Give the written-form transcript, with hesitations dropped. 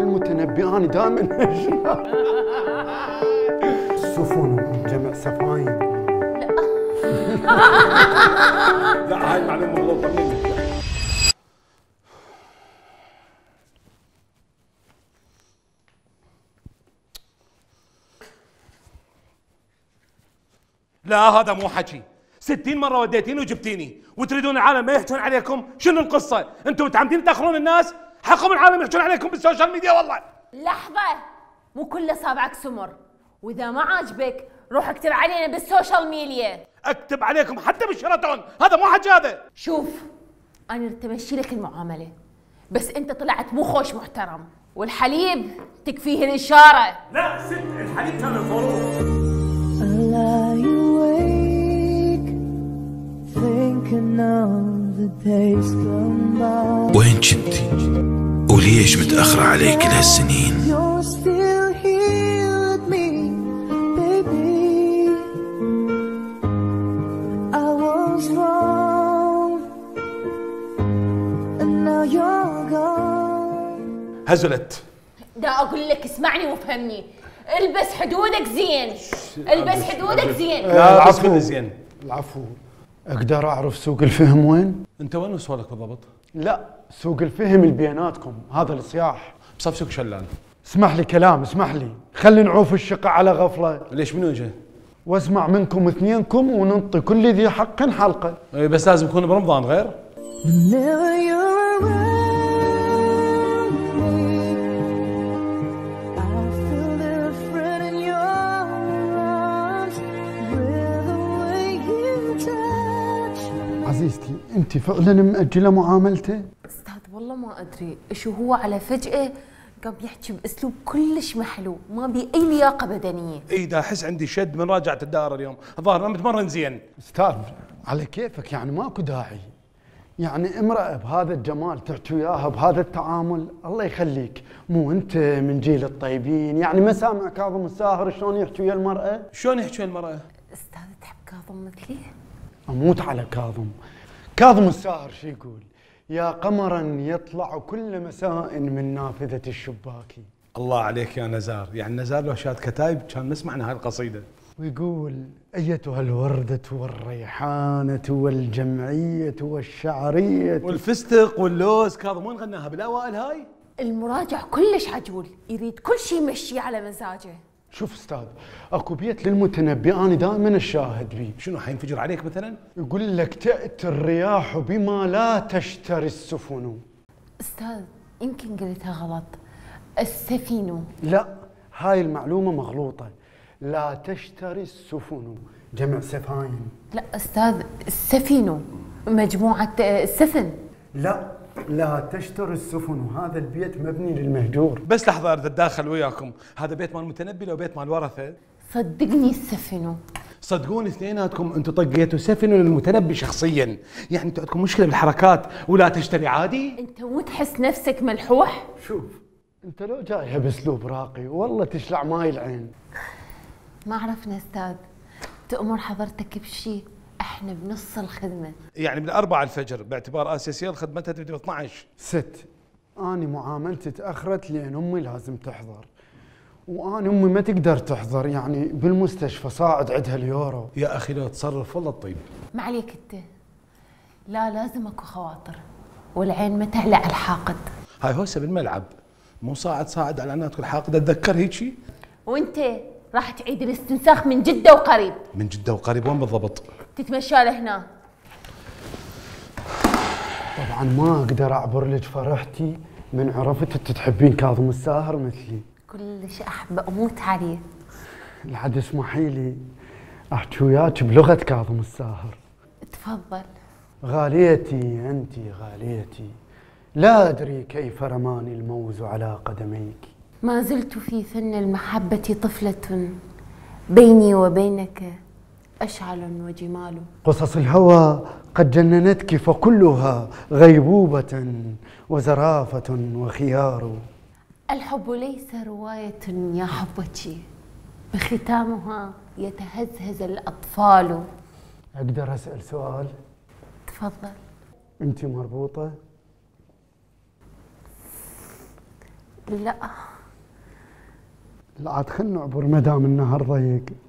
للمتنبي أنا دائما سفن جمع سفاين. لا هاي معلومة مغلوطة منك. لا هذا مو حكي. 60 مرة وديتيني وجبتيني وتريدون العالم ما يحجون عليكم. شنو القصة؟ انتم متعمدين تاخرون الناس؟ حقهم العالم يحجون عليكم بالسوشيال ميديا والله. لحظة، مو كل اصابعك سمر، واذا ما عاجبك روح اكتب علينا بالسوشيال ميديا. اكتب عليكم حتى بالشيراتون، هذا مو حكي هذا. شوف انا رد امشي لك المعاملة، بس انت طلعت مو خوش محترم، والحليب تكفيه الاشارة. لا ست، الحليب كان الفروض. وين كنتي؟ وليش متأخرة علي كل هالسنين؟ هزلت. دا اقول لك اسمعني وافهمني، البس حدودك زين، البس حدودك زين. لا العفو زين. العفو. اقدر اعرف سوق الفهم وين؟ انت وين وصولك بالضبط؟ لا سوق الفهم اللي بيناتكم، هذا الصياح. بصف سوق شلال. اسمح لي كلام، اسمح لي، خلي نعوف الشقة على غفلة. ليش منو اجى؟ واسمع منكم اثنينكم وننطي كل ذي حق حلقة. اي بس لازم يكون برمضان غير. عزيزتي انت فعلا مأجلة معاملته؟ استاذ والله ما ادري شو هو، على فجأة قام يحكي باسلوب كلش محلو، ما بي اي لياقة بدنية. اي دا احس عندي شد من راجعة الدائرة اليوم، الظاهر ما متمرن زين. استاذ على كيفك، يعني ماكو داعي، يعني امرأة بهذا الجمال تعطي وياها بهذا التعامل، الله يخليك، مو انت من جيل الطيبين، يعني ما سامع كاظم الساهر شلون يحكي ويا المرأة؟ شلون يحكي ويا المرأة؟ استاذ تحب كاظم مثلي؟ اموت على كاظم. كاظم الساهر شو يقول؟ يا قمرا يطلع كل مساء من نافذة الشباك. الله عليك يا نزار، يعني نزار لو شاد كتايب كان نسمعنا هاي القصيدة. ويقول أيتها الوردة والريحانة والجمعية والشعرية والفستق واللوز. كاظم وين غناها بالأوائل هاي؟ المراجع كلش عجول، يريد كل شيء يمشي على مزاجه. شوف استاذ، اكو بيت للمتنبي انا دائما الشاهد بيه. شنو حينفجر عليك مثلا؟ يقول لك تأتي الرياح بما لا تشتري السفن. استاذ يمكن قلتها غلط، السفينة. لا هاي المعلومة مغلوطة، لا تشتري السفن جمع سفاين. لا استاذ السفينة مجموعة السفن. لا تشتري السفن، وهذا البيت مبني للمهجور. بس لحظة أريد أتداخل وياكم، هذا بيت مال المتنبي لو بيت مال ورثة؟ صدقني السفينة. صدقوني اثنيناتكم انتم طقيتوا سفن للمتنبي شخصيا، يعني انتم عندكم مشكلة بالحركات ولا تشتري عادي؟ انت مو تحس نفسك ملحوح؟ شوف انت لو جايها باسلوب راقي والله تشلع ماي العين. ما عرفنا استاذ، تأمر حضرتك بشي، احنا بنص الخدمة. يعني من 4 الفجر باعتبار اساسيال خدمتها تبدي ب 12. ست، اني معاملتي تاخرت لان امي لازم تحضر، واني امي ما تقدر تحضر، يعني بالمستشفى صاعد عندها اليورو. يا اخي لو تصرف والله الطيب. ما عليك انت، لا لازم اكو خواطر، والعين ما تعلى على الحاقد. هاي هوسه بالملعب، مو صاعد على عناتك الحاقد، اتذكر هيجي. وانت راح تعيد الاستنساخ من جدة وقريب. من جدة وقريب وين بالضبط؟ تتمشى لهنا. طبعا ما اقدر اعبر لك فرحتي من عرفت انت تحبين كاظم الساهر مثلي. كلش احبه اموت عليه. لحد اسمحي لي احكي وياك بلغة كاظم الساهر. تفضل. غاليتي انت غاليتي، لا ادري كيف رماني الموز على قدميك. ما زلت في فن المحبة طفلة، بيني وبينك أشعل وجمال. قصص الهوى قد جننتك فكلها غيبوبة وزرافة وخيار. الحب ليس رواية يا حبتي، بختامها يتهزهز الأطفال. أقدر أسأل سؤال؟ تفضل. أنت مربوطة؟ لا لا عاد خلنا نعبر ما دام النهار ضيق.